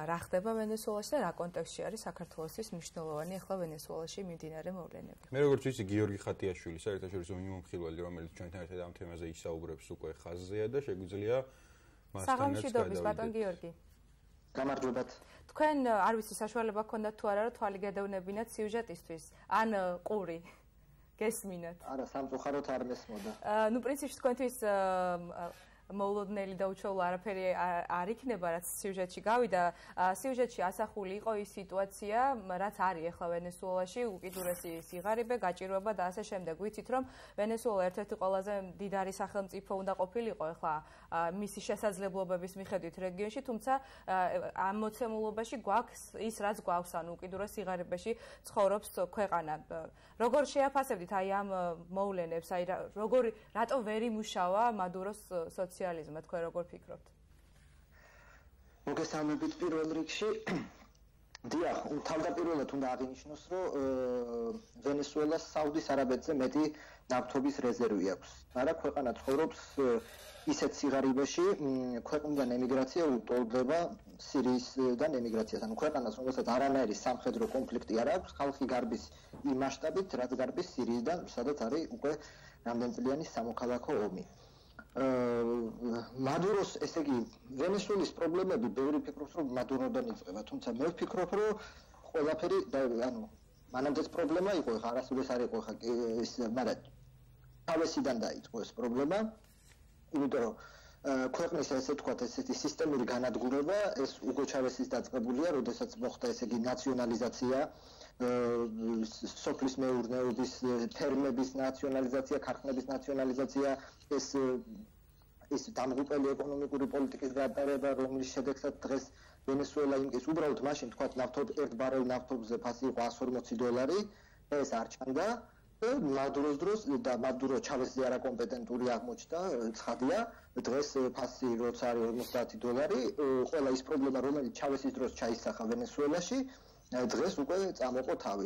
რა ხდება ვენესუელაში და რა კონტექსტში არის საქართველოსთვის მნიშვნელოვანი ახლა ვენესუელაში მიმდინარე მოვლენები. მე როგორც ვიცი, გიორგი ხატიაშვილი, საერთაშორისო მიმოხილველი, რომელიც ჩვენთან ერთად ამ თემაზე ისაუბრებს უკვე ხაზზეა და შეგვიძლია მასთანაც საღამოშიდობის ბატონ გიორგი. გამარჯობათ. თქვენ არ ვიცი საშუალება გქონდათ თუ არა რომ თვალი გადავნებინათ სიუჟეტისთვის ან ყური გესმინათ. არა, სამწუხაროდ არ მესმოდა. ნუ პრინციპში თქვენთვის მოულოდნელი და უჩვეულო არაფერი არ იქნება, რაც სიუჟეტში გავიდა. სიუჟეტში ასახული იყო ის სიტუაცია, რაც არის ახლა ვენესუელაში, უკიდურესი სიღარიბე, გაჭირვება და ასე შემდეგ. ვიცით, რომ ვენესუელა ერთ-ერთი ყველაზე მდიდარი სახელმწიფო უნდა ყოფილიყო ახლა მისი შესაძლებლობების მიხედვით რეგიონში, თუმცა ამ მოცემულობაში გვაქვს ის, რაც გვაქვს, ანუ უკიდურეს სიღარიბეში ცხოვრობს ქვეყანა. როგორ შეაფასებდით აი ამ მოვლენებს, აი რატო ვერ იმუშავა მადუროს სოციალიზმი, თქვენ როგორ ფიქრობთ? მოგესალმებით პირველ რიგში. დიახ, თავდაპირველად უნდა აღინიშნოს, რომ ვენესუელას საუდის არაბეთზე მეტი ნავთობის რეზერვი აქვს. მაგრამ ქვეყანა ცხოვრობს ისეთ სიღარიბეში, ქვეყნიდან ემიგრაცია უტოლდება სირიისგან ემიგრაციას. ანუ ქვეყანას, რომელსაც არანაირი სამხედრო კონფლიქტი არ აქვს, ხალხი გარბის იმ მასშტაბით, რაც გარბის სირიისგან, სადაც არის უკვე რამდენწლიანი სამოქალაქო ომი. მადუროს, ესე იგი, ვენესუელის პრობლემები, ბევრი ფიქრობს, რომ მადუროდან იწყება, თუმცა მე ვფიქრობ, რომ ყველაფერი, ანუ მანამდეც პრობლემა იყო, ხა არასოდეს არ იყო, ხა ის, მაგრამ თავისიდან დაიწყო ეს პრობლემა, იმიტომ რომ ქვეყნის ესე ვთქვათ, ესეთი სისტემური განადგურება, ეს უგო ჩავესის დაწყებულია, როდესაც მოხდა ესე იგი ნაციონალიზაცია, სოფლის მეურნეობის, ფერმების ნაციონალიზაცია, ქარხნების ნაციონალიზაცია, ეს დამღუპელი ეკონომიკური პოლიტიკის გატარება, რომლის შედეგად დღეს ვენესუელა იმის უბრალოდ მაშინ თქვათ ერთ ბარელ ნავთობზე ფასი იყო $140 და ეს არ ჩანდა და მადუროს დროს და მადურო ჩავესზე არაკომპეტენტური აღმოჩნდა, ცხადია, დღეს ფასი როცა არის $50, ყველა ის პრობლემა, რომელიც ჩავესის დროს ჩაისახა ვენესუელაში, დღეს უკვე წამოყო თავი.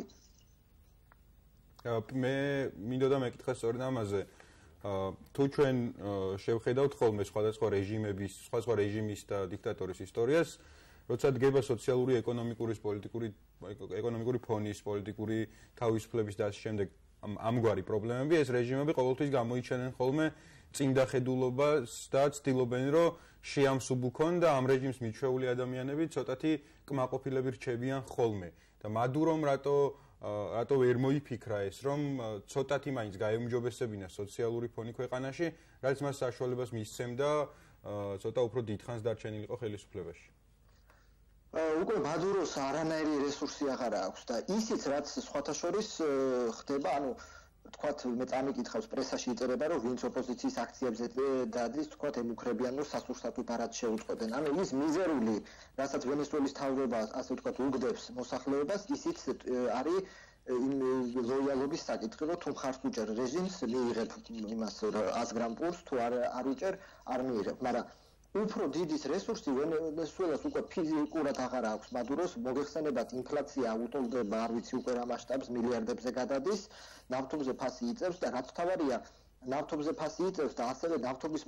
მე მინდოდა მეკითხა სწორედ ამაზე. თუ ჩვენ შევხედავთ ხოლმე სხვადასხვა რეჟიმის და დიქტატორის ისტორიას, როცა დგება სოციალური, ეკონომიკური ფონის, პოლიტიკური თავისუფლების და ასე შემდეგ ამგვარი პრობლემები, ეს რეჟიმები ყოველთვის გამოიჩენენ ხოლმე წინდახედულობას და ცდილობენ, რომ შეამსუბუქონ და ამ რეჟიმს მიჩვეული ადამიანები ცოტათი კმაყოფილები რჩებიან ხოლმე. და მადურომ რატო ვერ მოიფიქრა ეს, რომ ცოტათი მაინც გაეუმჯობესებინა სოციალური ფონი ქვეყანაში, რაც მას საშუალებას მისცემდა ცოტა უფრო დიდხანს დარჩენილიყო ხელისუფლებაში. უკვე მადუროს არანაირი რესურსი აღარ აქვს და ისიც რაც სხვათა შორის ხდება, ანუ თქვათ მე წამიკითხავს პრესაში იწერება, რომ ვინც ოპოზიციის აქციებზე დადის, თქვათ ემუქრებიან, რომ სასურსათო ბარად შეუწყობენ. ანუ ის მიზერული, რასაც ვენესუელის თავრობა, ასე ვთქვათ, უგდებს მოსახლეობას, ისიც არის იმ ლოიალობის საკითხი, რომ თუ მხარს უჭერ რეჟიმს, მიიღებ იმას 100 გრამ პურს, თუ არ უჭერ, არ მიიღებ. მაგრამ უფრო დიდის რესურსი ვენესუელას უკვე ფიზიკურად აღარ აქვს. მადუროს მოგეხსენებათ, ინფლაცია უტოლდება, არ ვიცი უკვე რა მასშტაბს, მილიარდებზე გადადის, ნავთობზე ფასი იწევს და რაც თავარია, ნავთობზე ფასი იწევს და ასევე ნავთობის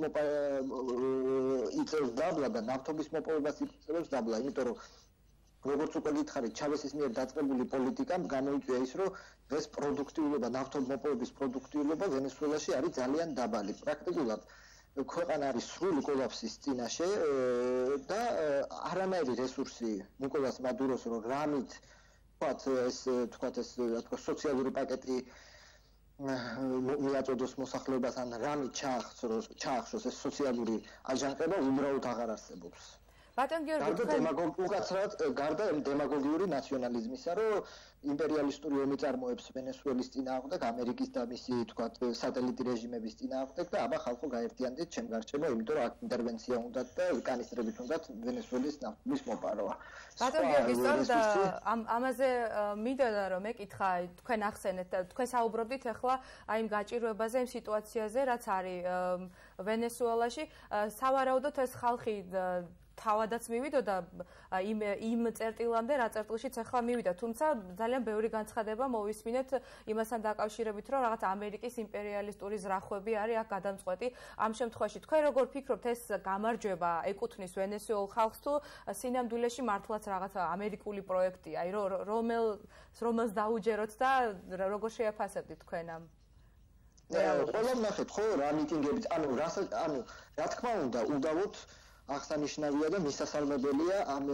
იწევს დაბლა და ნავთობის მოპოვებას იწევს დაბლა, იმიტომ რომ როგორც უკვე გითხარით, ჩავესის მიერ დაწყებული პოლიტიკამ გამოიწვია ის, რომ დღეს პროდუქტიულობა, ნავთობმოპოვების პროდუქტიულობა ვენესუელაში არის ძალიან დაბალი. პრაქტიკულად ქვეყანა არის სრული კოლაფსის წინაშე და არანაირი რესურსი ნიკოლას მადუროს, რომ რამით თქვათ ეს სოციალური პაკეტი მიაწოდოს მოსახლეობას ან რამით ჩაახშოს ეს სოციალური აჯანყება უბრალოდ აღარ არსებობს. ბატონ გიორგი, გარდა დემაგოგიური ნაციონალიზმისა, რომ იმპერიალისტური ომი წარმოებს ვენესუელის წინააღმდეგ, ამერიკის და მისი თქვათ სატელიტი რეჟიმების წინააღმდეგ და აბა ხალხო გაერთიანდეთ ჩემ გარშემო, იმიტომ რომ აქ ინტერვენცია უნდათ და კანისტრებით უნდათ ვენესუელის ნავთობის მოპარვა. ბატონ გიორგი, სწორედ ამაზე მინდოდა რომ მეკითხა, თქვენ ახსენეთ და თქვენ საუბრობდით ახლა აი იმ გაჭირვებაზე, იმ სიტუაციაზე, რაც არის ვენესუელაში. სავარაუდოდ ეს ხალხი თავადაც მივიდოდა იმ წერტილამდე, რა წერტილშიც ახლა მივიდა, თუმცა ძალიან ბევრი განცხადება მოვისმინეთ იმასთან დაკავშირებით, რომ რაღაც ამერიკის იმპერიალისტური ზრახვები არის აქ გადამწყვეტი. ამ შემთხვევაში თქვენ როგორ ფიქრობთ, ეს გამარჯვება ეკუთვნის ვენესუელ ხალხს თუ სინამდვილეში მართლაც რაღაც ამერიკული პროექტია, რომელს დაუჯეროთ და როგორ შეაფასებთ თქვენ ამ ყველა ნახეთ ხო რა მიტინგებიც რა თქმა უნდა უდავოდ აღსანიშნავია და მისასალმებელია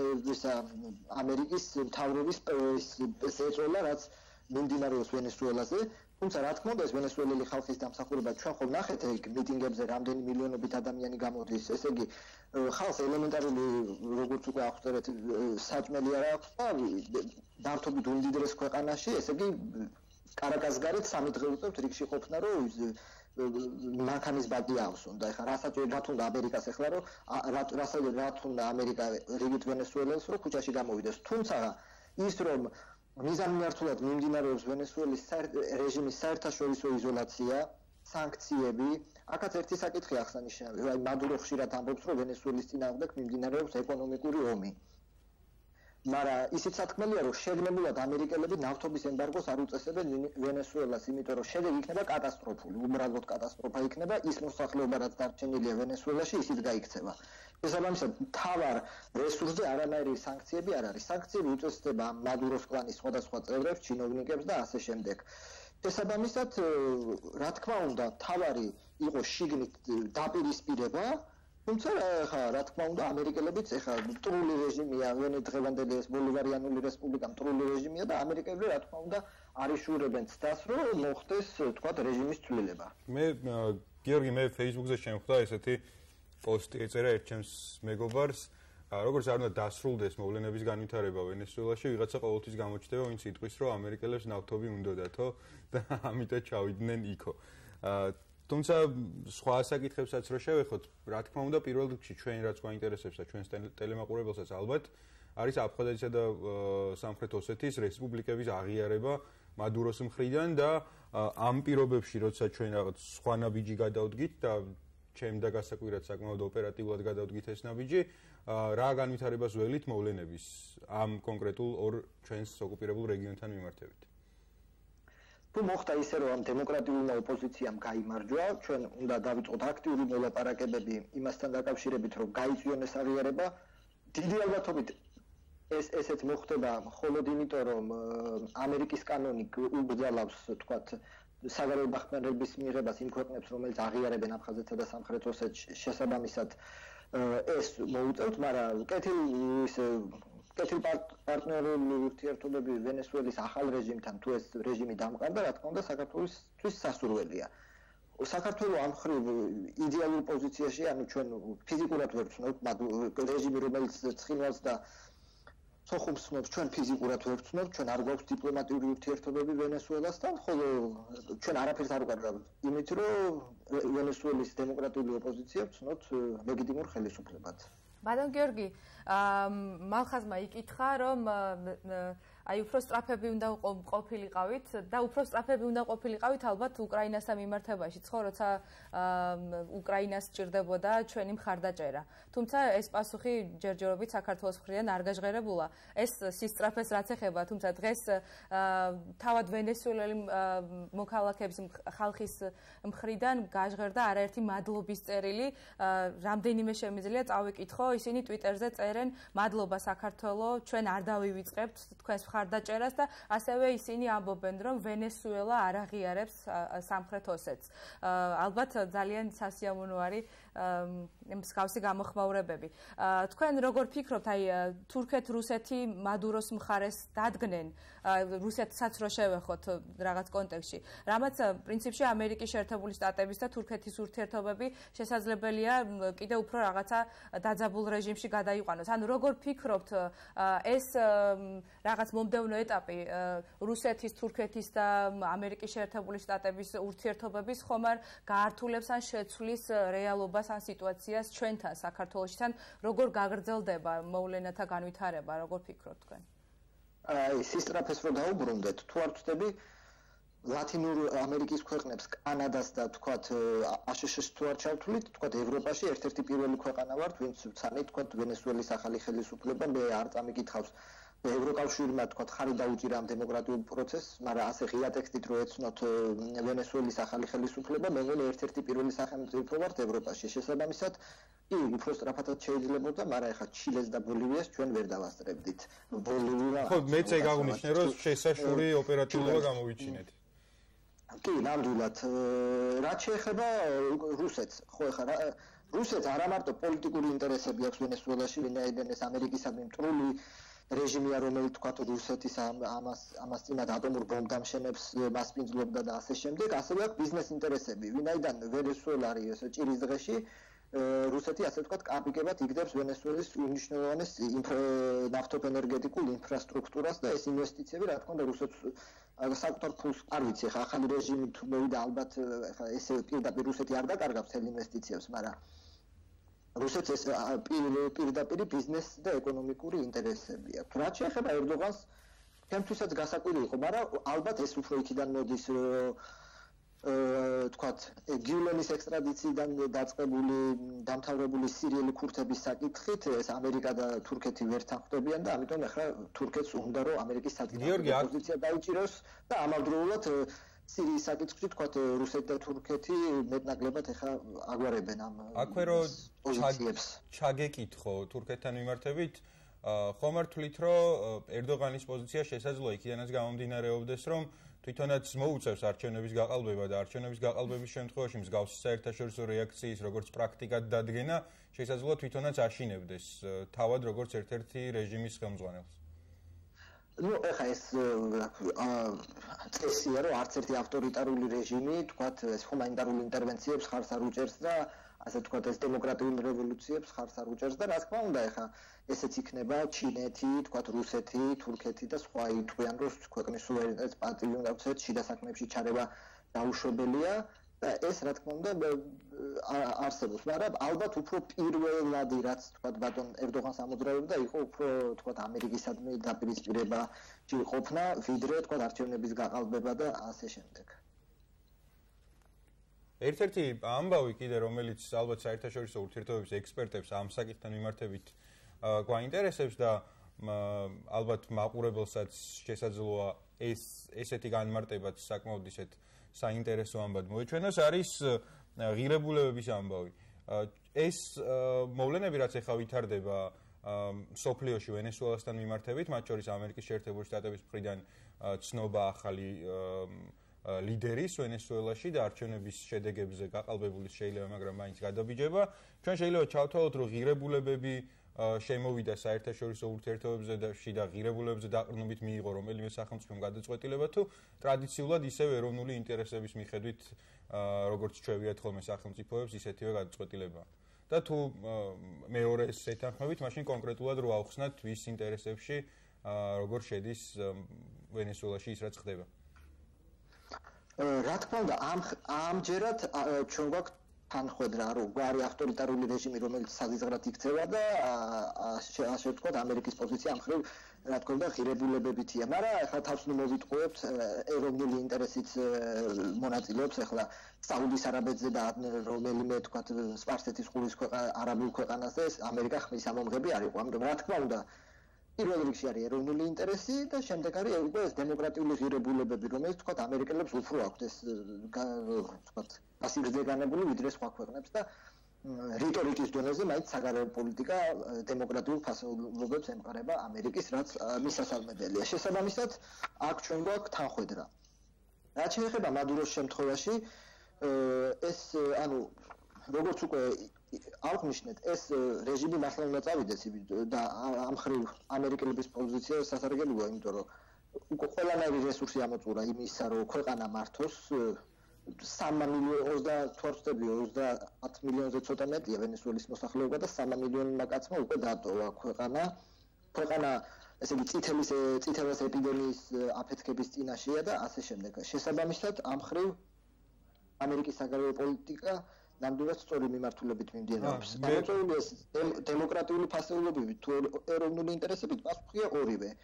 ამერიკის მთავრობის წეწოლა რაც მიმდინარეობს ვენესუელაზე თუმცა რა თქმა უნდა ეს ვენესუელელი ხალხის დამსახურება ჩვენ ხომ ნახეთ ეგ მიტინგებზე რამდენი მილიონობით ადამიანი გამოდის ესე იგი ხალხს ელემენტარული როგორც უკვე აღწერეთ საჭმელი არ აქვს და ნავთობით უმდიდრეს ქვეყანაში ესე იგი კარაკას გარეთ 3 დღე უწევთ რიგში ყოფნა რომ მანქანის ბაგი ავსონ და ეხლა რასაც რა თუნდა ამერიკას ეხლა რომ რა თუნდა ამერიკა რიგით ვენესუელას რომ ქუჩაში გამოვიდეს თუმცა ის რომ მიზანმიმართულად მიმდინარეობს ვენესუელის რეჟიმის საერთაშორისო იზოლაცია სანქციები აქაც ერთი საკითხი აღსანიშნავია აი მადურო ხშირად ამბობს რომ ვენესუელის წინააღმდეგ მიმდინარეობს ეკონომიკური ომი მაგრამ ისიც სათქმელია რომ შეგნებულად ამერიკელები ნავთობის ემბარგოს არ უწესებენ ვენესუელას იმიტომ რომ შედეგი იქნება კატასტროფული უბრალოდ კატასტროფა იქნება ის მოსახლეობა რაც დარჩენილია ვენესუელაში ისიც გაიქცევა შესაბამისად მთავარ რესურსზე არანაირი სანქციები არ არის სანქციები უწესდება მადუროს კლანის სხვადასხვა წევრებს ჩინოვნიკებს და ასე შემდეგ შესაბამისად რა თქმა უნდა მთავარი იყო შიგნით დაპირისპირება თუმცა რა თქმა უნდა ამერიკელებიც ეხლა მტრული რეჟიმია დღევანდელი ეს ბოლივარიანული რესპუბლიკა მტრული რეჟიმია და ამერიკელები რა თქმა უნდა არიშურებენ ცდას რომ მოხდეს თქვათ რეჟიმის ცვლილება მე გიორგი მე Facebook-ზე შემხვდა ესეთი პოსტი ეწერა ერთ ჩემს მეგობარს როგორც არ უნდა დასრულდეს მოვლენების განვითარება ვენესუელაში ვიღაცა ყოველთვის გამოჩნდება ვინც იტყვის რომ ამერიკელებს ნავთობი უნდოდათო და ამიტომ ჩავიდნენ იქო თუმცა სხვა საკითხებსაც რო შევეხოთ, რა თქმა უნდა, პირველ რიგში ჩვენ რაც გვაინტერესებს და ჩვენს ტელემაყურებელსაც ალბათ არის აფხაზეთისა და სამხრეთ ოსეთის რესპუბლიკების აღიარება მადუროს მხრიდან და ამ პირობებში, როცა ჩვენ რაღაც სხვა ნაბიჯი გადავდგით და ჩემ და გასაკვირად საკმაოდ ოპერატიულად გადავდგით ეს ნაბიჯი, რა განვითარებას ველით მოვლენების ამ კონკრეტულ ორ ჩვენს ოკუპირებულ რეგიონთან მიმართებით. თუ მოხდა ისე რომ დემოკრატიულმა ოპოზიციამ გაიმარჯვა, ჩვენ უნდა დავიწყოთ აქტიური მოლაპარაკებები იმასთან დაკავშირებით, რომ გაიწვიონ ეს აღიარება. დიდი ალბათობით ესეც მოხდება მხოლოდ იმიტომ, რომ ამერიკის კანონი უბრძალავს, თქვათ, საგარეო დახმარების მიღებას იმ ქვეყნებს, რომელიც აღიარებენ აფხაზეთსა და სამხრეთ ოსეთს შესაბამისად ეს მოუწევთ, მაგრამ კეთილპარტნიორული ურთიერთობები ვენესუელის ახალ რეჟიმთან თუ ეს რეჟიმი დამყარდა, რა თქმა უნდა, საქართველოსთვის სასურველია. საქართველოს ამ მხრივ იდეალურ პოზიციაში, ანუ ჩვენ ფიზიკურად ვერ ვცნობთ რეჟიმი, რომელიც ცხინვალს და სოხუმს ცნობს, ჩვენ ფიზიკურად ვერ ვცნობთ, ჩვენ არ გვაქვს დიპლომატიური ურთიერთობები ვენესუელასთან, ხოლო ჩვენ არაფერს არ ვკარგავთ იმით, რომ ვენესუელის დემოკრატიული ოპოზიცია ვცნობთ ლეგიტიმურ ხელისუფლებად. ბატონ გიორგი, მალხაზმა იკითხა, რომ აი უფრო სწრაფები უნდა ყოფილიყავით და უფრო სწრაფები უნდა ყოფილიყავით ალბათ უკრაინასთან მიმართებაშიც, ხო, როცა უკრაინას სჭირდებოდა ჩვენი მხარდაჭერა. თუმცა ეს პასუხი ჯერჯერობით საქართველოს მხრიდან არ გაჟღერებულა. ეს სისწრაფეს რაც ეხება, თუმცა დღეს თავად ვენესუელელი მოქალაქეების ხალხის მხრიდან გაჟღერდა არაერთი მადლობის წერილი, რამდენიმე შემიძლია წავიკითხო, ისინი Twitter-ზე წერენ მადლობა საქართველო, ჩვენ არ დავივიწყებთ თქვენს მხარდაჭერას და ასევე ისინი ამბობენ, რომ ვენესუელა არ აღიარებს სამხრეთ ოსეთს. ალბათ ძალიან სასიამოვნო არის მსგავსი გამოხმაურებები. თქვენ როგორ ფიქრობთ, აი თურქეთ-რუსეთი მადუროს მხარეს დადგნენ, რუსეთსაც რო შევეხოთ რაღაც კონტექსტში. რამაც პრინციპში ამერიკის შეერთებული შტატების და თურქეთის ურთიერთობები შესაძლებელია კიდევ უფრო რაღაცა დაძაბულ რეჟიმში გადაიყვანოს. ანუ როგორ ფიქრობთ, ეს რაღაც მომდევნო ეტაპი რუსეთის, თურქეთის და ამერიკის შეერთებული შტატების ურთიერთობების ხომ არ გაართულებს ან შეცვლის რეალობას ან სიტუაციას ჩვენთან საქართველოში თან როგორ გაგრძელდება მოვლენათა განვითარება, როგორ ფიქრობთ თქვენ? აი სისტრაფეს რო დაუბრუნდეთ, თუ არ ვწდები ლათინურ ამერიკის ქვეყნებს, კანადას და თქვათ აშშ-ს თუ არ ჩავთვლით, თქვათ ევროპაში ერთ-ერთი პირველი ქვეყანა ვართ, ვინც ცანი თქვათ ვენესუელის ახალი ხელისუფლება მე არ წამიკითხავს ევროკავშირმა თქვათ ხარი დაუჭირა ამ დემოკრატიულ პროცესს, მაგრამ ასე ღია ტექსტით რო ეცნოთ ვენესუელის ახალი ხელისუფლება, მე მგონი ერთ-ერთი პირველი სახელმწიფო ვართ ევროპაში. შესაბამისად, კი, უფრო სწრაფადაც შეიძლებოდა, მაგრამ ეხლა ჩილეს და ბოლივიას ჩვენ ვერ დავასწრებდით. ბოლივია ხო, მეც ეგ აღნიშნე, რომ შესაშური ოპერატიულობა გამოვიჩინეთ. კი, ნამდვილად. რაც შეეხება რუსეთს, ხო ეხლა რუსეთს არა მარტო პოლიტიკური ინტერესები აქვს ვენესუელაში, ვინაიდან ეს ამერიკისადმი მტრული რეჟიმია, რომელიც თქვათ რუსეთის ამას წინათ ატომურ ბომბდამშენებს მასპინძლობდა და ასე შემდეგ, ასევე აქვს ბიზნეს ინტერესები. ვინაიდან ვენესუელა არის ჭირის დღეში, რუსეთი ასე ვთქვათ კაპიკებად იგდებს ვენესუელის უმნიშვნელოვანეს ნავთობენერგეტიკულ ინფრასტრუქტურას და ეს ინვესტიციები რა თქმა უნდა რუსეთს საკუთარ ფულს არ ვიცი ხა ახალი რეჟიმი თუ მოვიდა ალბათ ხა ესე პირდაპირ რუსეთი არ დაკარგავს თელ ინვესტიციებს, მაგრამ რუსეთს ეს პირდაპირ ბიზნეს და ეკონომიკური ინტერესები აქვს. რაც შეეხება ერდოღანს, თემთვისაც გასაკვირი იყო, მაგრამ ალბათ ეს უფრო იქიდან მოდის თქვათ გიულენის ექსტრადიციიდან დაწყებული დამთავრებული სირიელი ქურთების საკითხით ეს ამერიკა და თურქეთი ვერ თანხმდებიან და ამიტომ ახლა თურქეთს უნდა რომ ამერიკის საწინააღმდეგო პოზიცია დაიჭიროს და ამავდროულად სირიის საკითხში თქვათ რუსეთი და თურქეთი მეტნაკლებად ახლა აგვარებენ ამ აქვე რომ ჩაგეკითხო თურქეთთან მიმართებით ხომ არ თვლით რომ ერდოღანის პოზიცია შესაძლოა იქიდანაც გამომდინარეობდეს რომ თვითონაც მოუწევს არჩევნების გაყალბება და არჩევნების გაყალბების შემთხვევაში მსგავსი საერთაშორისო რეაქციის როგორც პრაქტიკად დადგენა შესაძლოა თვითონაც აშინებდეს თავად როგორც ერთ-ერთი რეჟიმის ხელმძღვანელს. Ну, ეხა ეს წესია, რომ არც ერთი ავტორიტარული რეჟიმი, თქვათ, ეს ჰუმანიტარული ინტერვენციებს ხარს არ უჭერს და ასე თქვათ, ეს დემოკრატიულ რევოლუციებს ხარს არ უჭერს და რა თქმა უნდა, ეხა ესეც იქნება ჩინეთი, თქვათ, რუსეთი, თურქეთი და სხვა ითვლიან, რომ ქვეყნის სუვერენიტეტს პატივი უნდა უწევთ, შიდა საქმეებში ჩარევა დაუშვებელია და ეს რა თქმა უნდა არსებობს, მაგრამ ალბათ უფრო პირველადი რაც თქვათ ბატონ ერდოღანს ამოძრავებდა იყო უფრო თქვათ ამერიკისადმი დაპირისპირება ყოფნა, ვიდრე თქვათ არჩევნების გაყალბება და ასე შემდეგ. ერთ-ერთი ამბავი კიდე რომელიც ალბათ საერთაშორისო ურთიერთობების ექსპერტებს ამ საკითხთან მიმართებით გვაინტერესებს და ალბათ მაყურებელსაც შესაძლოა ესეთი განმარტებაც საკმაოდ ისეთ საინტერესო ამბად მოეჩვენოს არის ღირებულებების ამბავი. ეს მოვლენები რაც ახლა ვითარდება სოფლიოში ვენესუელასთან მიმართებით, მათ შორის ამერიკის შეერთებული შტატების მხრიდან ცნობა ახალი ლიდერის ვენესუელაში და არჩევნების შედეგებზე გაყალბებული შეიძლება, მაგრამ მაინც გადაბიჯება. ჩვენ შეიძლება ჩავთვალოთ, რომ ღირებულებები შემოვიდა საერთაშორისო ურთიერთობებზე და შიდა ღირებულებებზე დაყრდნობით მიიღო რომელიმე სახელმწიფომ გადაწყვეტილება თუ ტრადიციულად ისევ ეროვნული ინტერესების მიხედვით როგორც ჩვევიათ ხოლმე სახელმწიფოებს ისეთივე გადაწყვეტილება. და თუ მეორეს ეთანხმებით, მაშინ კონკრეტულად რო ავხსნათ ვის ინტერესებში როგორ შედის ვენესუელაში ის რაც ხდება. რა თქმა უნდა, ამჯერად ჩვენ გვაქვს თანხმედრა, რომ გვარი ავტორიტარული რეჟიმი, რომელიც საზღვრად იქცევა და ასე ვთქვათ, ამერიკის პოზიცია ამ ხრივ, რა თქმა უნდა, ღირებულებებითია, მაგრამ ახლა თავს მოვიტყუებთ ეროვნული ინტერესიც მონაწილეობს ახლა საუდის არაბეთზე და რომელიმე თქვათ სპარსეთის ყურის არაბულ ქვეყანაზე ამერიკა ხმის ამომღები არ იყო. ამიტომ რა თქმა უნდა პირველ რიგში არის ეროვნული ინტერესი და შემდეგ არის უკვე ეს დემოკრატიული ღირებულებები, რომელიც თქვათ ამერიკელებს უფრო აქვთ ეს თქვათ პასივზე განებული ვიდრე სხვა ქვეყნებს და რიტორიკის დონეზე მაინც საგარეო პოლიტიკა დემოკრატიულ ფასეულობებს ემყარება ამერიკის, რაც მისასალმებელია. შესაბამისად, აქ ჩვენ გვაქვს თანხმედრა. რაც შეეხება მადუროს შემთხვევაში, ეს ანუ როგორც უკვე აღნიშნეთ, ეს რეჟიმი მართლა უნდა წავიდეს და ამ ხრივ ამერიკელების პოზიცია სასარგებლოა, იმიტომ რომ უკვე ყველანაირი რესურსი ამოწურა იმისა, რომ ქვეყანა მართოს 3 მილიონი 30 მილიონზე ცოტა მეტია ვენესუელის მოსახლეობა და 3 მილიონმა კაცმა უკვე დატოვა ქვეყანა ესე იგი წითელას ეპიდემიის აფეთქების წინაშეა და ასე შემდეგ. შესაბამისად, ამ ხრივ ამერიკის საგარეო პოლიტიკა ნამდვილად სწორი მიმართულებით მიმდინარეობს. დემოკრატიული ფასეულობებით თუ ეროვნული ინტერესებით პასუხია ორივე.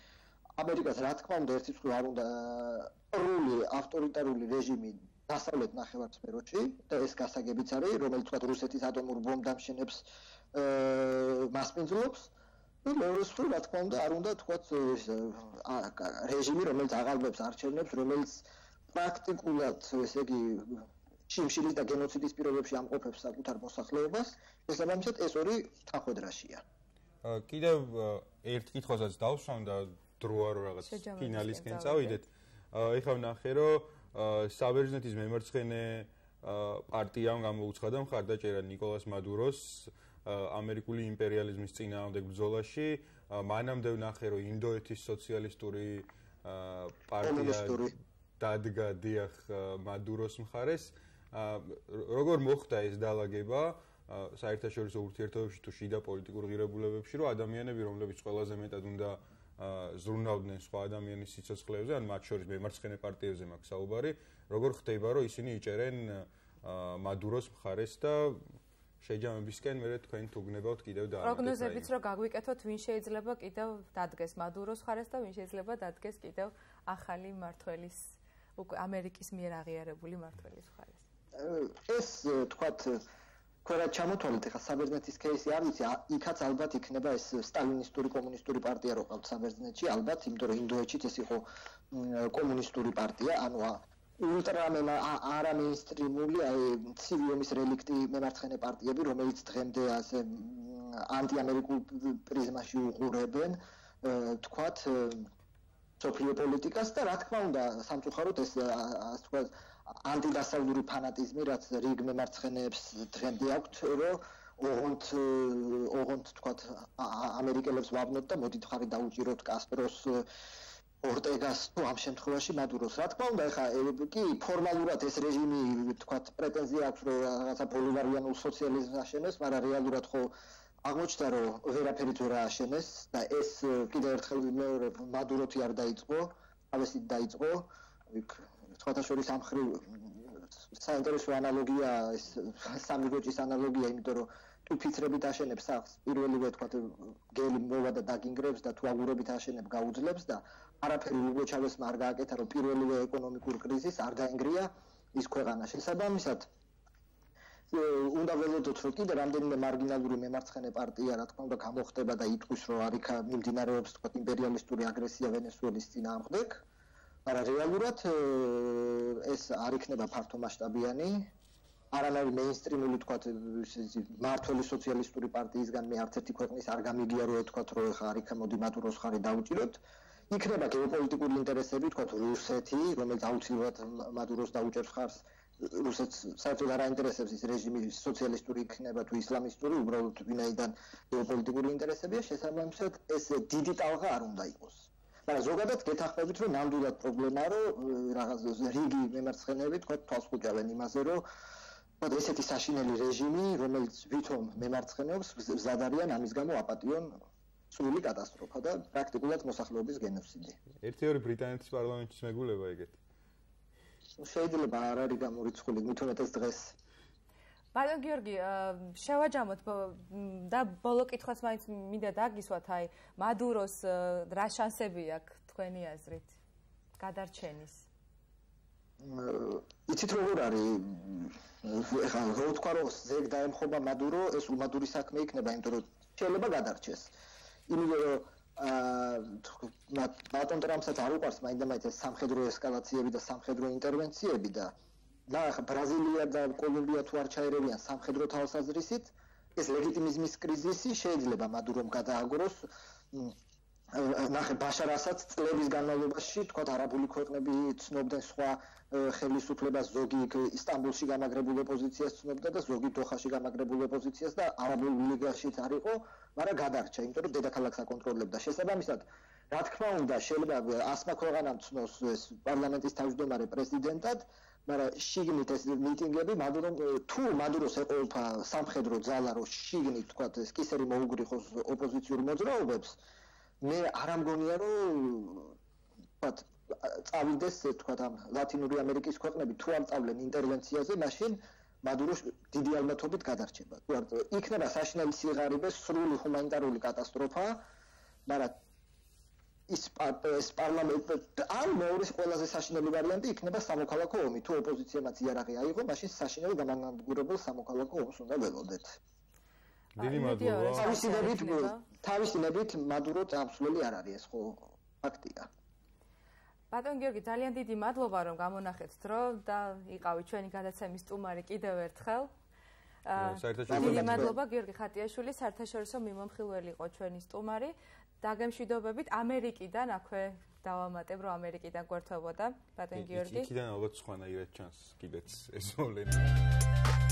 ამერიკას რა თქმა უნდა ერთი მხრივ არ უნდა ავტორიტარული რეჟიმი დასავლეთ ნახევარსფეროში და ეს გასაგებიც არის, რომელიც თქვა რუსეთის ატომურ ბომბდამშენებს მასპინძლობს. და მეორე მხრივ რა თქმა უნდა არ უნდა თქვა რეჟიმი, რომელიც აღალბებს არჩევნებს, რომელიც პრაქტიკულად ესე იგი შიმშილის და გენოციდის პირობებში ამყოფებს საკუთარ მოსახლეობას, შესაბამისად ეს ორი თანხმედრაშია. კიდევ ერთ კითხვასაც დავსვამ და დრო არ რაღაც ფინალისკენ წავიდეთ. ეხლა ვნახე რომ საბერძნეთის მემარცხენე პარტიამ გამოუცხადა მხარდაჭერა ნიკოლას მადუროს ამერიკული იმპერიალიზმის წინააღმდეგ ბრძოლაში. მანამდე ვნახე რომ ინდოეთის სოციალისტური პარტია დადგა დიახ მადუროს მხარეს. როგორ მოხდა ეს დალაგება საერთაშორისო ურთიერთობებში თუ შიდა პოლიტიკურ ღირებულებებში, რომ ადამიანები, რომლებიც ყველაზე მეტად უნდა ზრუნავდნენ სხვა ადამიანის სიცოცხლეებზე, ან მათ შორის მემარცხენე პარტიებზე მაქვს საუბარი, როგორ ხდება, რომ ისინი იჭერენ მადუროს მხარეს და შეჯამებისკენ მერე თქვენ თუ გნებავთ კიდევ და პროგნოზებიც რომ გაგვიკეთოთ, ვინ შეიძლება კიდევ დადგეს მადუროს მხარეს და ვინ შეიძლება დადგეს კიდევ ახალი მმართველის უკვე ამერიკის მიერ აღიარებული მმართველის მხარეს. ეს თქვათ ქორად ჩამოთვალეთ, ეხლა საბერძნეთის кейსი არ ვიცი, იქაც ალბათ იქნება ეს სტალინისტური კომუნისტური პარტია რო ყავთ საბერძნეთში, ალბათ, იმიტომ რომ ინდოეთშიც ეს იყო კომუნისტური პარტია, ანუ ულტრა არა მეინსტრიმული, ცივი ომის რელიქტი მემარცხენე პარტიები, რომელიც დღემდე ასე ანტიამერიკულ პრიზმაში უყურებენ, თქვათ სოფლიო პოლიტიკას და რა თქმა უნდა, სამწუხაროდ ეს ასე თქვათ ანტიდასავლური ფანატიზმი, რაც რიგ მემარცხენეებს დღემდე აქვთ, რომ ოღონდ თქვათ ამერიკელებს ვაბნოთ და მოდით ხარი დაუჭიროთ კასტროს, ორტეგას თუ ამ შემთხვევაში მადუროს. რა თქმა უნდა, ეხა კი ფორმალურად ეს რეჟიმი თქვათ პრეტენზია აქვს, რომ რაღაცა ბოლივარიანულ სოციალიზმს აშენებს, მაგრამ რეალურად ხო აღმოჩნდა, რომ ვერაფერით ვერ ააშენეს და ეს კიდევ ერთხელ მეორე მადუროთი არ დაიწყო, ავესით დაიწყო. სხვათა შორის ამ ხრივ საინტერესო ანალოგია ეს სამი გოჭის ანალოგია, იმიტომ რომ თუ ფიცრებით აშენებს სახლს, პირველივე თქვათ გელი მოვა და დაგინგრებს და თუ აგურებით აშენებ გაუძლებს და არაფერი უგო ჩავესმა არ გააკეთა, რომ პირველივე ეკონომიკურ კრიზისს არ დაინგრია ის ქვეყანა. შესაბამისად უნდა ველოდოთ, რომ კიდე რამდენიმე მარგინალური მემარცხენე პარტია რა თქმა უნდა გამოხდება და იტყვის, რომ არ იქა მიმდინარეობს თქვათ იმპერიალისტური აგრესია ვენესუელის წინააღმდეგ. მაგრამ რეალურად ეს არ იქნება ფართომასშტაბიანი, არანაირი მეინსტრიმული თქვათ მმართველი სოციალისტური პარტიისგან მე არც ერთი ქვეყნის არ გამიგია რომ ეთქვათ, რომ ეხა არ იქა მოდი მადუროს ხარი დაუჭიროთ. იქნება გეოპოლიტიკური ინტერესები, თქვათ რუსეთი, რომელიც აუცილებლად მადუროს დაუჭერს ხარს. რუსეთს საერთოდ არ აინტერესებს ის რეჟიმი სოციალისტური იქნება თუ ისლამისტური, უბრალოდ ვინაიდან გეოპოლიტიკური ინტერესებია, შესაბამისად ეს დიდი ტალღა არ უნდა იყოს. მაგრამ ზოგადად გეთანხმებით, რომ ნამდვილად პრობლემაა, რომ რაღაც რიგი მემარცხენეები თქვათ თვალს ხუჭავენ იმაზე, რომ ესეთი საშინელი რეჟიმი, რომელიც ვითომ მემარცხენეობს, მზად არიან ამის გამო აპატიონ სრული კატასტროფა და პრაქტიკულად მოსახლეობის გენოციდი. ერთი-ორი ბრიტანეთის პარლამენტის მეგულება ეგეთი. შეიძლება არ არის გამორიცხული, მithumetes დღეს. ბატონ გიორგი, შევაჯამოთ და ბოლო კითხვას მაინც მინდა დაგისვათ, აი, მადუროს რა შანსები აქვს თქვენი აზრით გადარჩენის? იცით როგორ არის? ეხლა რო ვთქვა, რომ ზეგ დაემხობა მადურო, ეს უმადური საქმე იქნება, იმიტომ რომ შეიძლება გადარჩეს. იმიტომ რომ ბატონ ტრამპსაც არ უყვარს მაინდა-მაინც ეს სამხედრო ესკალაციები და სამხედრო ინტერვენციები და ახლა ბრაზილია და კოლუმბია თუ არ ჩაერევიან სამხედრო თავსაზრისით, ეს ლეგიტიმიზმის კრიზისი შეიძლება მადურომ გადააგროს. ნახე ბაშარ ასადს წლების განმავლობაში თქვათ არაბული ქვეყნები ცნობდნენ სხვა ხელისუფლებას, ზოგი ისტანბულში გამაგრებულ ოპოზიციას ცნობდა და ზოგი დოხაში გამაგრებულ ოპოზიციას და არაბულ ლიგაშიც არ იყო, მაგრამ გადარჩა, იმიტომ რომ დედაქალაქს აკონტროლებდა. შესაბამისად, რა თქმა უნდა, შეიძლება 100 ქვეყანამ ცნოს ეს პარლამენტის თავმჯდომარე პრეზიდენტად, მაგრამ შიგნით ეს მიტინგები თუ მადუროს ეყოლა სამხედრო ძალა, რომ შიგნით თქვათ ეს კისერი მოუგრიხოს ოპოზიციურ მოძრაობებს, მე არ ამგონია, რომ თქვათ წავიდეს თქვათ ამ ლათინური ამერიკის ქვეყნები თუ არ წავლენ ინტერვენციაზე, მაშინ მადურო დიდი ალბათობით გადარჩება. თუ არ იქნება საშინელი სიღარიბე, სრული ჰუმანიტარული კატასტროფა, მაგრამ ის პარლამენტი ან მეორე ყველაზე საშინელი ვარიანტი იქნება სამოქალაქო ომი. თუ ოპოზიციამაც იარაღი აიღო, მაშინ საშინელ განმანადგურებელ სამოქალაქო ომს უნდა ველოდეთ. დიდი მადლობა. თავისი ნებით მადურო წამსვლელი არ არის, ეს ხო ფაქტია. ბატონ გიორგი, ძალიან დიდი მადლობა, რომ გამონახეთ დრო და იყავით ჩვენი გადაცემის სტუმარი კიდევ ერთხელ. დიდი მადლობა გიორგი ხატიაშვილი, საერთაშორისო მიმომხილველი იყო ჩვენი სტუმარი. დაგემშვიდობებით ამერიკიდან, აქვე დავამატებ, რომ ამერიკიდან გვერდებოდა ბატონ გიორგი. იქიდან ალბათ სხვანაირად ჩანს კიდეც ეს მოვლენა.